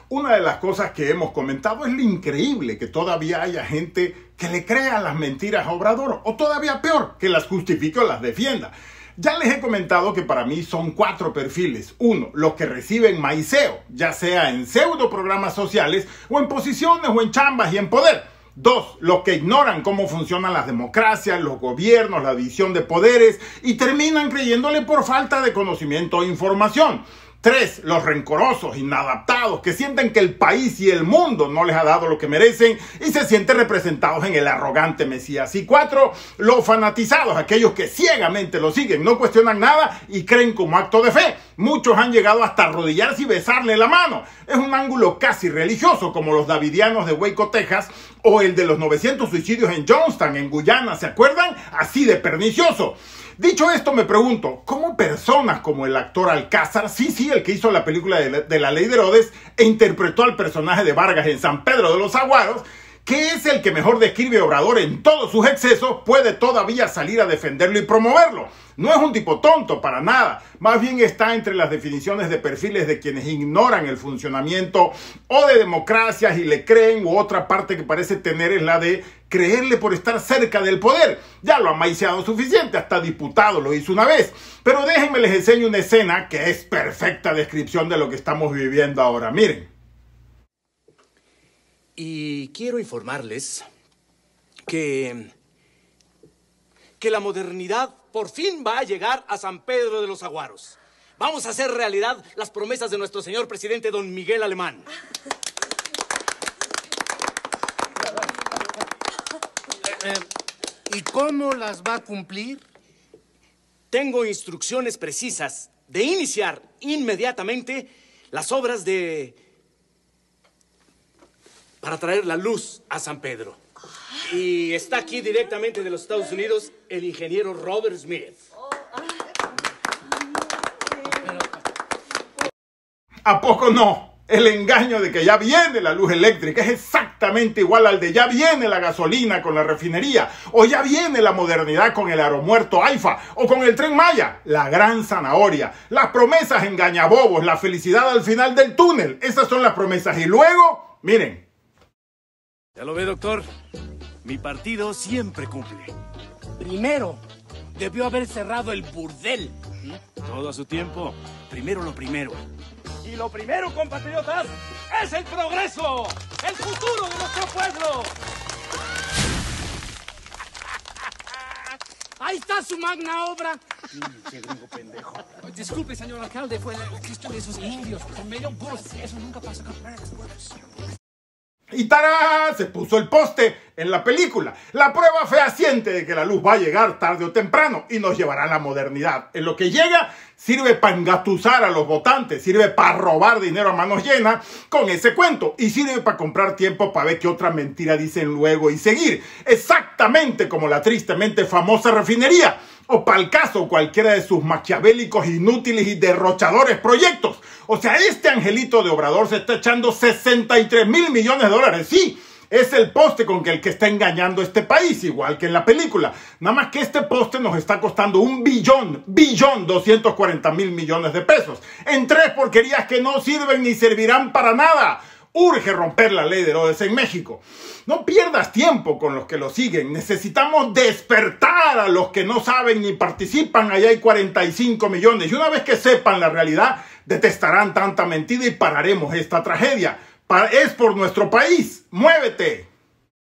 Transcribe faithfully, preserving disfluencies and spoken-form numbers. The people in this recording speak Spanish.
Una de las cosas que hemos comentado es lo increíble que todavía haya gente que le crea las mentiras a Obrador, o todavía peor, que las justifique o las defienda. Ya les he comentado que para mí son cuatro perfiles. Uno, los que reciben maiceo, ya sea en pseudo programas sociales o en posiciones o en chambas y en poder. Dos, los que ignoran cómo funcionan las democracias, los gobiernos, la división de poderes y terminan creyéndole por falta de conocimiento e información. Tres, los rencorosos, inadaptados, que sienten que el país y el mundo no les ha dado lo que merecen y se sienten representados en el arrogante Mesías. Y cuatro, los fanatizados, aquellos que ciegamente lo siguen, no cuestionan nada y creen como acto de fe. Muchos han llegado hasta arrodillarse y besarle la mano. Es un ángulo casi religioso, como los davidianos de Waco, Texas, o el de los novecientos suicidios en Johnstown, en Guyana, ¿se acuerdan? Así de pernicioso. Dicho esto, me pregunto, ¿cómo personas como el actor Alcázar, sí, sí, el que hizo la película de la, de la Ley de Herodes e interpretó al personaje de Vargas en San Pedro de los Aguaros, que es el que mejor describe a Obrador en todos sus excesos, puede todavía salir a defenderlo y promoverlo? No es un tipo tonto, para nada. Más bien está entre las definiciones de perfiles de quienes ignoran el funcionamiento o de democracias y le creen, u otra parte que parece tener es la de creerle por estar cerca del poder. Ya lo han maiciado suficiente, hasta diputado lo hizo una vez. Pero déjenme les enseño una escena que es perfecta descripción de lo que estamos viviendo ahora. Miren. Y quiero informarles que, que la modernidad por fin va a llegar a San Pedro de los Aguaros. Vamos a hacer realidad las promesas de nuestro señor presidente don Miguel Alemán. Eh, ¿Y cómo las va a cumplir? Tengo instrucciones precisas de iniciar inmediatamente las obras de... para traer la luz a San Pedro. Y está aquí directamente de los Estados Unidos el ingeniero Robert Smith. ¿A poco no? El engaño de que ya viene la luz eléctrica es exactamente igual al de ya viene la gasolina con la refinería, o ya viene la modernidad con el aeromuerto AIFA, o con el Tren Maya, la gran zanahoria. Las promesas engañabobos, la felicidad al final del túnel. Esas son las promesas. Y luego, miren. Ya lo ve, doctor. Mi partido siempre cumple. Primero, debió haber cerrado el burdel. Todo a su tiempo. Primero lo primero. Y lo primero, compatriotas, es el progreso. El futuro de nuestro pueblo. Ahí está su magna obra. Qué gringo pendejo. Disculpe, señor alcalde, fue la cuestión de esos indios. Son medio burros. Eso nunca pasa con las pueblos. Y ¡tarán! Se puso el poste en la película. La prueba fehaciente de que la luz va a llegar tarde o temprano y nos llevará a la modernidad. En lo que llega, sirve para engatusar a los votantes, sirve para robar dinero a manos llenas con ese cuento y sirve para comprar tiempo para ver qué otra mentira dicen luego y seguir. Exactamente como la tristemente famosa refinería, o para el caso cualquiera de sus maquiavélicos, inútiles y derrochadores proyectos. O sea, este angelito de Obrador se está echando sesenta y tres mil millones de dólares. Sí, es el poste con que el que está engañando a este país, igual que en la película. Nada más que este poste nos está costando un billón, billón, doscientos cuarenta mil millones de pesos. En tres porquerías que no sirven ni servirán para nada. Urge romper la ley de Herodes en México. No pierdas tiempo con los que lo siguen. Necesitamos despertar a los que no saben ni participan. Allá hay cuarenta y cinco millones. Y una vez que sepan la realidad, detestarán tanta mentira y pararemos esta tragedia. Es por nuestro país. ¡Muévete!